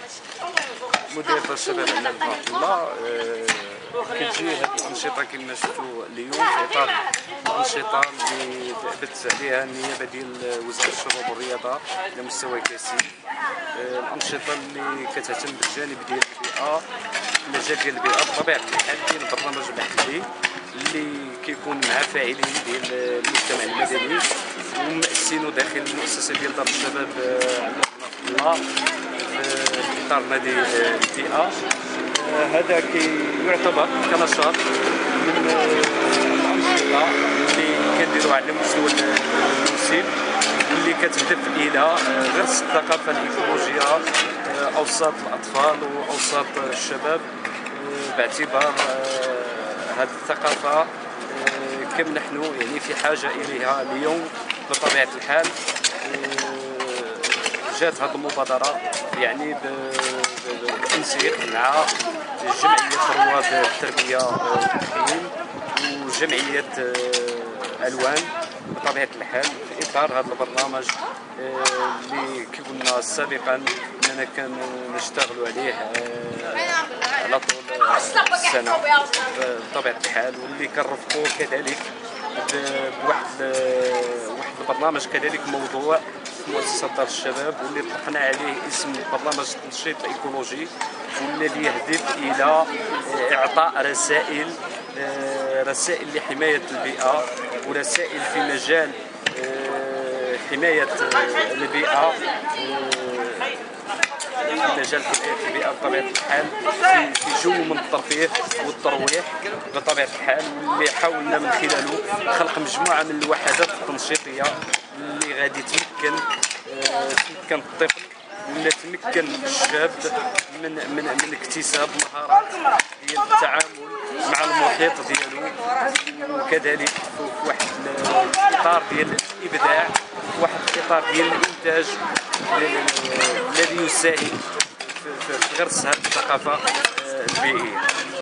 مدير دار الشباب عندنا بارك الله كتجي هذه الانشطه كما شفتوا اليوم في اطار الانشطه اللي بث عليها النيابه ديال وزاره الشباب والرياضه على مستوى كاسي. الانشطه اللي كتهتم بالجانب ديال البيئه، المجال ديال البيئه بطبيعه الحال كاين برنامج محلي اللي كيكون مع فاعلين ديال المجتمع المدني ومؤسسينه داخل المؤسسه ديال دار الشباب عندنا الله في اطار نادي البيئه. هذا كيعتبر كنشاط من الانشطه اللي كنديروها على مستوى الموسم واللي كتهدف الى غرس الثقافه الايكولوجيه اوسط الاطفال واوسط الشباب، باعتبار هذه الثقافه كم نحن يعني في حاجه اليها اليوم بطبيعه الحال. جات هذه المبادره يعني بالتنسيق مع جمعيه رواد التربيه والتعليم وجمعيه الوان بطبيعه الحال في اطار هذا البرنامج اللي كنا سابقا اننا كنشتغلوا عليه على طول السنه بطبيعه الحال، واللي كنرفقوا كذلك بواحد البرنامج كذلك موضوع في مؤسسه دار الشباب واللي طلقنا عليه اسم برنامج التنشيط الايكولوجي، والذي يهدف الى اعطاء رسائل لحمايه البيئه ورسائل في مجال حمايه البيئه في مجال البيئه بطبيعه الحال في جو من الترفيه والترويح بطبيعه الحال، واللي حاولنا من خلاله خلق مجموعه من الوحدات التنشيطيه اللي غادي تمكن الطفل ولا تمكن الشاب من اكتساب مهارات ديال التعامل مع المحيط ديالو، وكذلك في واحد الاطار ديال الابداع، في واحد الاطار ديال الانتاج الذي يساهم في غرس هذه الثقافه البيئيه.